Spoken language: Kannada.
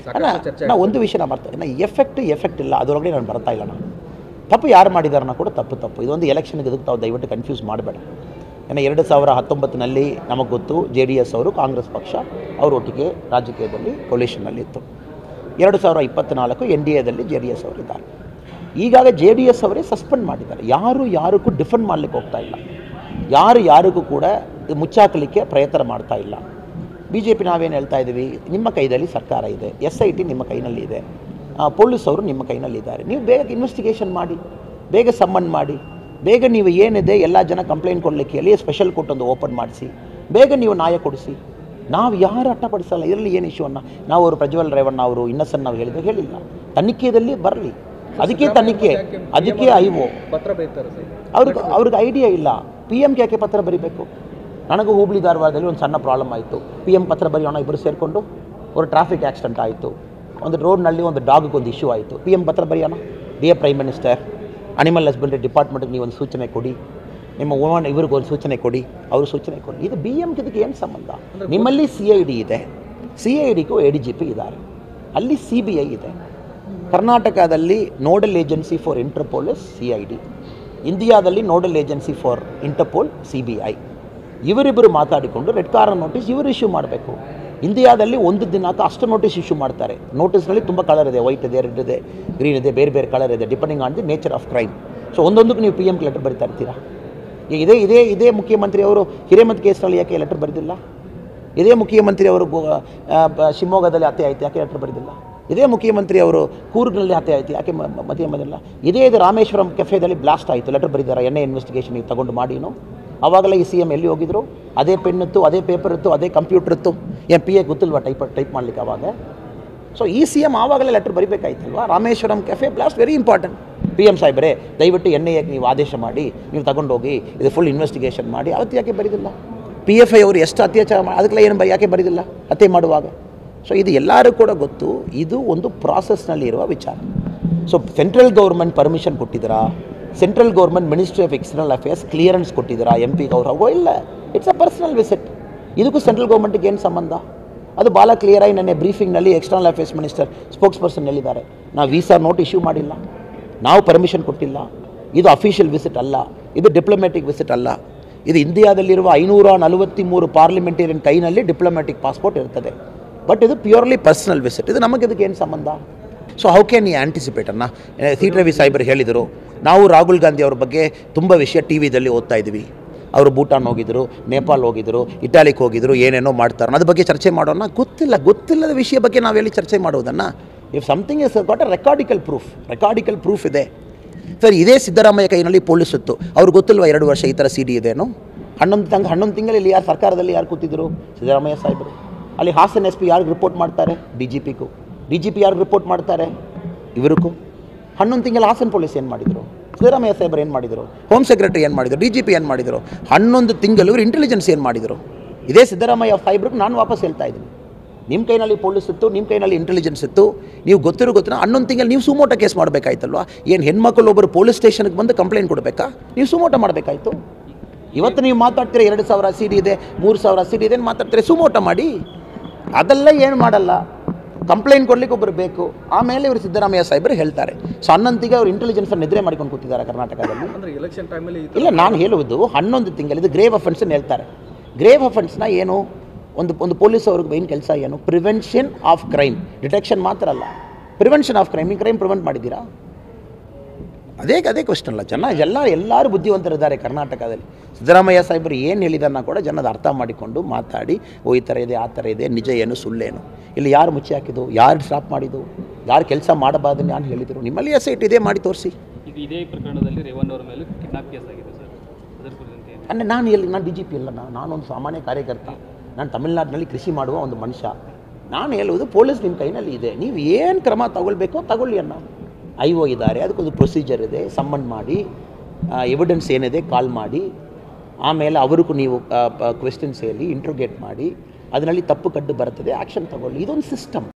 ಅಲ್ಲ, ನಾ ಒಂದು ವಿಷಯ ನಾ ಬರ್ತಾ ಎಫೆಕ್ಟ್ ಇಲ್ಲ, ಅದರೊಳಗಡೆ ನಾನು ಬರ್ತಾ ಇಲ್ಲ. ನಾನು ತಪ್ಪು ಯಾರು ಮಾಡಿದಾರನ್ನ ಕೂಡ ತಪ್ಪು ಇದೊಂದು ಎಲೆಕ್ಷನ್ಗೆ ಇದಕ್ಕೆ ತಾವು ದಯವಿಟ್ಟು ಕನ್ಫ್ಯೂಸ್ ಮಾಡಬೇಡ. ಏன்னா 2019ನಲ್ಲಿ ನಮಗೆ ಗೊತ್ತು JDS ಅವರು ಕಾಂಗ್ರೆಸ್ ಪಕ್ಷ ಅವರೊಟ್ಟಿಗೆ ರಾಜಕೀಯದಲ್ಲಿ ಕೊಲೇಷನ್ನಲ್ಲಿತ್ತು. 2024 NDAದಲ್ಲಿ JDS ಅವರಿದ್ದಾರೆ. ಈಗಾಗ JDS ಅವರೇ ಸಸ್ಪೆಂಡ್ ಮಾಡಿದ್ದಾರೆ. ಯಾರಿಗೂ ಡಿಫೆಂಡ್ ಮಾಡಲಿಕ್ಕೆ ಹೋಗ್ತಾ ಇಲ್ಲ, ಯಾರಿಗೂ ಕೂಡ ಮುಚ್ಚಾಕಲಿಕ್ಕೆ ಪ್ರಯತ್ನ ಮಾಡ್ತಾ ಇಲ್ಲ. BJP ನಾವೇನು ಹೇಳ್ತಾ ಇದ್ದೀವಿ, ನಿಮ್ಮ ಕೈಯಲ್ಲಿ ಸರ್ಕಾರ ಇದೆ, SIT ನಿಮ್ಮ ಕೈನಲ್ಲಿ ಇದೆ, ಪೊಲೀಸವರು ನಿಮ್ಮ ಕೈನಲ್ಲಿದ್ದಾರೆ. ನೀವು ಬೇಗ ಇನ್ವೆಸ್ಟಿಗೇಷನ್ ಮಾಡಿ, ಬೇಗ ಸಮ್ಮನ್ ಮಾಡಿ, ಬೇಗ ನೀವು ಏನಿದೆ ಎಲ್ಲ ಜನ ಕಂಪ್ಲೇಂಟ್ ಕೊಡಲಿಕ್ಕೆ ಅಲ್ಲಿ ಸ್ಪೆಷಲ್ ಕೋರ್ಟ್ ಒಂದು ಓಪನ್ ಮಾಡಿಸಿ, ಬೇಗ ನೀವು ನ್ಯಾಯ ಕೊಡಿಸಿ. ನಾವು ಯಾರು ಅಟ್ಟಪಡಿಸಲ್ಲ, ಇದರಲ್ಲಿ ಏನು ಇಶ್ಯೂವನ್ನು ನಾವು ಅವರು ಪ್ರಜ್ವಲ್ ರೇವಣ್ಣ ಅವರು ಇನ್ನಸನ್ ನಾವು ಹೇಳಿಲ್ಲ. ತನಿಖೆಯಲ್ಲಿ ಬರಲಿ, ಅದಕ್ಕೆ ತನಿಖೆ, ಅದಕ್ಕೆ IO ಪತ್ರ ಬರೀತಾರೆ. ಅವ್ರಿಗೆ ಐಡಿಯಾ ಇಲ್ಲ PM ಯಾಕೆ ಪತ್ರ ಬರೀಬೇಕು. ನನಗೂ ಹುಬ್ಳಿ ಧಾರವಾಡದಲ್ಲಿ ಒಂದು ಸಣ್ಣ ಪ್ರಾಬ್ಲಮ್ ಆಯಿತು, PM ಪತ್ರ ಬರೆಯೋಣ ಇಬ್ಬರು ಸೇರಿಕೊಂಡು, ಒಂದು ಟ್ರಾಫಿಕ್ ಆಕ್ಸಿಡೆಂಟ್ ಆಯಿತು, ಒಂದು ರೋಡ್ನಲ್ಲಿ ಒಂದು ಡಾಗ್ಗೆ ಒಂದು ಇಶ್ಯೂ ಆಯಿತು, PM ಪತ್ರ ಬರೆಯೋಣ. Dear prime minister, animal husbandry ಡಿಪಾರ್ಟ್ಮೆಂಟ್ಗೆ ನೀವು ಒಂದು ಸೂಚನೆ ಕೊಡಿ, ನಿಮ್ಮ ಓನ್ ಇವ್ರಿಗೆ ಒಂದು ಸೂಚನೆ ಕೊಡಿ, ಅವರು ಸೂಚನೆ ಕೊಡಿ. ಇದು BMಗೆ ಇದಕ್ಕೆ ಏನು ಸಂಬಂಧ? ನಿಮ್ಮಲ್ಲಿ CID ಇದೆ, CIDಗೂ ADGP ಇದ್ದಾರೆ, ಅಲ್ಲಿ CBI ಇದೆ. ಕರ್ನಾಟಕದಲ್ಲಿ nodal agency for Interpol CID, ಇಂಡಿಯಾದಲ್ಲಿ nodal agency for Interpol CBI. ಇವರಿಬ್ಬರು ಮಾತಾಡಿಕೊಂಡು ರೆಡ್ ಕಾರ್ನರ್ ನೋಟಿಸ್ ಇವರು ಇಶ್ಯೂ ಮಾಡಬೇಕು. ಇಂಡಿಯಾದಲ್ಲಿ ಒಂದು ದಿನಕ್ಕೆ ಅಷ್ಟು ನೋಟಿಸ್ ಇಶ್ಯೂ ಮಾಡ್ತಾರೆ. ನೋಟಿಸ್ನಲ್ಲಿ ತುಂಬ ಕಲರ್ ಇದೆ, ವೈಟ್ ಇದೆ, ರೆಡ್ ಇದೆ, ಗ್ರೀನ್ ಇದೆ, ಬೇರೆ ಕಲರ್ ಇದೆ, depending on the nature of crime. So ಒಂದೊಂದಕ್ಕೆ ನೀವು PM ಲೆಟರ್ ಬರಿತಾ ಇರ್ತೀರಾ. ಈಗ ಇದೇ ಮುಖ್ಯಮಂತ್ರಿ ಅವರು ಹಿರೇಮಠ್ ಕೇಸ್ನಲ್ಲಿ ಯಾಕೆ ಲೆಟರ್ ಬರೆದಿಲ್ಲ? ಇದೇ ಮುಖ್ಯಮಂತ್ರಿ ಅವರು ಶಿವಮೊಗ್ಗದಲ್ಲಿ ಹತ್ಯೆ ಆಯಿತು, ಯಾಕೆ ಲೆಟರ್ ಬರೆದಿಲ್ಲ? ಇದೇ ಮುಖ್ಯಮಂತ್ರಿ ಅವರು ಕೂರ್ಗ್ನಲ್ಲಿ ಹತ್ಯೆ ಆಯಿತು, ಯಾಕೆ ಮಧ್ಯ ಬಂದಿಲ್ಲ? ಇದೇ ರಾಮೇಶ್ವರಂ ಕೆಫೆದಲ್ಲಿ ಬ್ಲಾಸ್ಟ್ ಆಯಿತು, ಲೆಟರ್ ಬರೆದಿದ್ದಾರೆ, ಇನ್ವೆಸ್ಟಿಗೇಷನ್ ನೀವು ತಗೊಂಡು ಮಾಡಿನೋ. ಆವಾಗಲೇ ಈ CM ಎಲ್ಲಿ ಹೋಗಿದ್ರು? ಅದೇ ಪೆನ್ನಿತ್ತು, ಅದೇ ಪೇಪರ್ ಇತ್ತು, ಅದೇ ಕಂಪ್ಯೂಟರ್ ಇತ್ತು. PA ಗೊತ್ತಿಲ್ವಾ ಟೈಪ್ ಮಾಡಲಿಕ್ಕೆ ಆವಾಗ? ಸೊ ಈ CM ಆವಾಗಲೇ ಲೆಟರ್ ಬರೀಬೇಕಾಯ್ತಲ್ವಾ? Rameshwaram cafe blast very important. PM ಸಾಹೇಬರೇ ದಯವಿಟ್ಟು NIAಗೆ ನೀವು ಆದೇಶ ಮಾಡಿ, ನೀವು ತಗೊಂಡೋಗಿ ಇದು ಫುಲ್ ಇನ್ವೆಸ್ಟಿಗೇಷನ್ ಮಾಡಿ. ಅವತ್ತು ಯಾಕೆ ಬರೀದಿಲ್ಲ? PFI ಅವರು ಎಷ್ಟು ಅತ್ಯಾಚಾರ ಮಾಡಿ ಅದಕ್ಕೆಲ್ಲ ಏನು ಯಾಕೆ ಬರೀದಿಲ್ಲ ಹತ್ಯೆ ಮಾಡುವಾಗ? ಸೊ ಇದು ಎಲ್ಲರೂ ಕೂಡ ಗೊತ್ತು, ಇದು ಒಂದು ಪ್ರಾಸೆಸ್ನಲ್ಲಿ ಇರುವ ವಿಚಾರ. ಸೊ ಸೆಂಟ್ರಲ್ ಗೌರ್ಮೆಂಟ್ ಪರ್ಮಿಷನ್ ಕೊಟ್ಟಿದ್ದೀರಾ? Central government ministry of external affairs clearance ಕೊಟ್ಟಿದ್ದೀರಾ MP ಅವ್ರು? ಹೋಗೋ ಇಲ್ಲ, ಇಟ್ಸ್ ಅ ಪರ್ಸನಲ್ ವಿಸಿಟ್. ಇದಕ್ಕೂ ಸೆಂಟ್ರಲ್ ಗೌರ್ಮೆಂಟ್ಗೆ ಏನು ಸಂಬಂಧ? ಅದು ಭಾಳ ಕ್ಲಿಯರಾಗಿ ನೆನ್ನೆ ಬ್ರೀಫಿಂಗ್ನಲ್ಲಿ external affairs minister spokesperson ಹೇಳಿದ್ದಾರೆ. ನಾವು ವೀಸಾ ನೋಟ್ ಇಶ್ಯೂ ಮಾಡಿಲ್ಲ, ನಾವು ಪರ್ಮಿಷನ್ ಕೊಟ್ಟಿಲ್ಲ, ಇದು ಅಫಿಷಿಯಲ್ ವಿಸಿಟ್ ಅಲ್ಲ, ಇದು ಡಿಪ್ಲೊಮ್ಯಾಟಿಕ್ ವಿಸಿಟ್ ಅಲ್ಲ. ಇದು ಇಂಡಿಯಾದಲ್ಲಿರುವ 543 ಪಾರ್ಲಿಮೆಂಟೇರಿಯನ್ ಕೈನಲ್ಲಿ ಡಿಪ್ಲೊಮ್ಯಾಟಿಕ್ ಪಾಸ್ಪೋರ್ಟ್ ಇರ್ತದೆ. ಬಟ್ ಇದು ಪ್ಯೂರ್ಲಿ ಪರ್ಸನಲ್ ವಿಸಿಟ್. ಇದು ನಮಗೆ ಇದಕ್ಕೆ ಏನು ಸಂಬಂಧ? ಸೊ ಹೌ ಕ್ಯಾನ್ ಈ ಆ್ಯಂಟಿಸಿಪೇಟ್ ಅನ್ನ ರವಿ ಸಾಹೇಬರು ಹೇಳಿದರು. ನಾವು ರಾಹುಲ್ ಗಾಂಧಿ ಅವ್ರ ಬಗ್ಗೆ ತುಂಬ ವಿಷಯ TVದಲ್ಲಿ ಓದ್ತಾ ಇದ್ವಿ. ಅವರು ಭೂಟಾನ್ ಹೋಗಿದ್ರು, ನೇಪಾಲ್ ಹೋಗಿದ್ರು, ಇಟಾಲಿಗೆ ಹೋಗಿದ್ರು, ಏನೇನೋ ಮಾಡ್ತಾರೆ, ಅದ್ರ ಬಗ್ಗೆ ಚರ್ಚೆ ಮಾಡೋಣ. ಗೊತ್ತಿಲ್ಲದ ವಿಷಯ ಬಗ್ಗೆ ನಾವೆಲ್ಲಿ ಚರ್ಚೆ ಮಾಡೋದನ್ನು? If something is got a ರೆಕಾರ್ಡಿಕಲ್ ಪ್ರೂಫ್ ಇದೆ. ಸರ್, ಇದೇ ಸಿದ್ದರಾಮಯ್ಯ ಕೈನಲ್ಲಿ ಪೊಲೀಸ್ ಇತ್ತು, ಅವ್ರಿಗೆ ಗೊತ್ತಿಲ್ವ 2 ವರ್ಷ ಈ ಥರ CD ಇದೆನೋ? 11 ತಿಂಗಳಲ್ಲಿ ಯಾರು ಸರ್ಕಾರದಲ್ಲಿ ಯಾರು ಕೂತಿದ್ರು? ಸಿದ್ದರಾಮಯ್ಯ ಸಾಹೇಬರು. ಅಲ್ಲಿ ಹಾಸನ್ SP ಯಾರಿಗೆ ರಿಪೋರ್ಟ್ ಮಾಡ್ತಾರೆ? DGPಗೂ. DGP ಯಾರಿಗೆ ರಿಪೋರ್ಟ್ ಮಾಡ್ತಾರೆ? ಇವರಿಗೂ. 11 ತಿಂಗಳು ಹಾಸನ್ ಪೊಲೀಸ್ ಏನು ಮಾಡಿದರು? ಸಿದ್ದರಾಮಯ್ಯ ಸಾಹೇಬರು ಏನು ಮಾಡಿದರು? ಹೋಮ್ ಸೆಕ್ರೆಟರಿ ಏನು ಮಾಡಿದರು? DGP ಏನು ಮಾಡಿದರು? 11 ತಿಂಗಳು ಇವರು ಇಂಟೆಲಿಜೆನ್ಸ್ ಏನು ಮಾಡಿದರು? ಇದೇ ಸಿದ್ದರಾಮಯ್ಯ ಸಾಹೇಬ್ರಿಗೆ ನಾನು ವಾಪಸ್ ಹೇಳ್ತಾ ಇದ್ದೀನಿ, ನಿಮ್ಮ ಕೈನಲ್ಲಿ ಪೊಲೀಸ್ ಇತ್ತು, ನಿಮ್ಮ ಕೈನಲ್ಲಿ ಇಂಟೆಲಿಜೆನ್ಸ್ ಇತ್ತು, ನೀವು ಗೊತ್ತಿರೋ 11 ತಿಂಗಳು ನೀವು ಸುಮೋಟೋ ಕೇಸ್ ಮಾಡಬೇಕಾಯ್ತಲ್ವ? ಏನು ಹೆಣ್ಮಕ್ಳು ಒಬ್ಬರು ಪೊಲೀಸ್ ಸ್ಟೇಷನ್ಗೆ ಬಂದು ಕಂಪ್ಲೇಂಟ್ ಕೊಡಬೇಕಾ? ನೀವು ಸುಮೋಟೋ ಮಾಡಬೇಕಾಯ್ತು. ಇವತ್ತು ನೀವು ಮಾತಾಡ್ತೀರಾ 2,000 CD ಇದೆ, 3,000 CD ಇದೆ ಅಂತ ಮಾತಾಡ್ತೀರಾ, ಸುಮೋಟೋ ಮಾಡಿ. ಅದೆಲ್ಲ ಏನು ಮಾಡಲ್ಲ, ಕಂಪ್ಲೇಂಟ್ ಕೊಡ್ಲಿಕ್ಕೆ ಒಬ್ಬರು ಬೇಕು. ಆಮೇಲೆ ಇವರು ಸಿದ್ದರಾಮಯ್ಯ ಸಾಹೇಬರು ಹೇಳ್ತಾರೆ. ಸೊ 11 ಅವರು ಇಂಟೆಲಿಜೆನ್ಸ್ ನಿದ್ರೆ ಮಾಡ್ಕೊಂಡು ಕೂತಿದ್ದಾರೆ ಕರ್ನಾಟಕದಲ್ಲಿ. ಎಲೆಕ್ಷನ್ ಟೈಮಲ್ಲಿ ಇಲ್ಲ, ನಾನು ಹೇಳುವುದು 11 ತಿಂಗಳು ಇದು ಗ್ರೇವ್ ಅಫೆನ್ಸ್ ಅಂತ ಹೇಳ್ತಾರೆ. ಗ್ರೇವ್ ಅಫೆನ್ಸ್ನ ಏನು? ಒಂದು ಪೊಲೀಸ್ ಅವ್ರಿಗೆ ಮೇನ್ ಕೆಲಸ ಏನು? Prevention of crime. ಡಿಟೆಕ್ಷನ್ ಮಾತ್ರ ಅಲ್ಲ, ಪ್ರಿವೆನ್ಷನ್ ಆಫ್ ಕ್ರೈಮ್. ಈ ಕ್ರೈಮ್ ಪ್ರಿವೆಂಟ್ ಮಾಡಿದ್ದೀರಾ? ಅದೇ ಕ್ವಶನ್ ಅಲ್ಲ. ಎಲ್ಲರೂ ಬುದ್ಧಿವಂತರಿದ್ದಾರೆ ಕರ್ನಾಟಕದಲ್ಲಿ. ಸಿದ್ದರಾಮಯ್ಯ ಸಾಹೇಬರು ಏನು ಹೇಳಿದಾರನ್ನ ಕೂಡ ಜನದ ಅರ್ಥ ಮಾಡಿಕೊಂಡು ಮಾತಾಡಿ, ಈ ಥರ ಇದೆ, ಆ ಥರ ಇದೆ, ನಿಜ ಏನು ಸುಳ್ಳೇನು, ಇಲ್ಲಿ ಯಾರು ಮುಚ್ಚಿ ಹಾಕಿದ್ದು, ಯಾರು ಸ್ಟಾಪ್ ಮಾಡಿದ್ದು, ಯಾರು ಕೆಲಸ ಮಾಡಬಾರ್ದು ನಾನು ಹೇಳಿದರು. ನಿಮ್ಮಲ್ಲಿ SIT ಇದೆ, ಮಾಡಿ ತೋರಿಸಿ. ಈಗ ಇದೇ ಪ್ರಕರಣದಲ್ಲಿ ರೇವಣ್ಣ ಅವರ ಮೇಲೆ ಕಿಡ್ನಾಪ್ ಕೇಸ್ ಆಗಿದೆ ಸರ್, ಅದರ ಕುರಿತಂತೆ ಅಂದರೆ ನಾನು DGP ಅಲ್ಲ, ನಾನೊಂದು ಸಾಮಾನ್ಯ ಕಾರ್ಯಕರ್ತ. ನಾನು ತಮಿಳ್ನಾಡಿನಲ್ಲಿ ಕೃಷಿ ಮಾಡುವ ಒಂದು ಮನುಷ್ಯ. ನಾನು ಹೇಳುವುದು ಪೊಲೀಸ್ ನಿಮ್ಮ ಕೈನಲ್ಲಿ ಇದೆ, ನೀವು ಏನು ಕ್ರಮ ತಗೊಳ್ಬೇಕೋ ತಗೊಳ್ಳಿ ಅನ್ನ. IO ಇದ್ದಾರೆ, ಅದಕ್ಕೊಂದು ಪ್ರೊಸೀಜರ್ ಇದೆ, ಸಮ್ಮನ್ ಮಾಡಿ, ಎವಿಡೆನ್ಸ್ ಏನಿದೆ ಕಾಲ್ ಮಾಡಿ, ಆಮೇಲೆ ಅವ್ರಿಗೂ ನೀವು ಕ್ವೆಶ್ಚನ್ಸ್ ಹೇಳಿ ಇಂಟ್ರೋಗೇಟ್ ಮಾಡಿ, ಅದರಲ್ಲಿ ತಪ್ಪು ಕಂಡು ಬರ್ತದೆ, ಆ್ಯಕ್ಷನ್ ತಗೊಳ್ಳಿ. ಇದೊಂದು ಸಿಸ್ಟಮ್.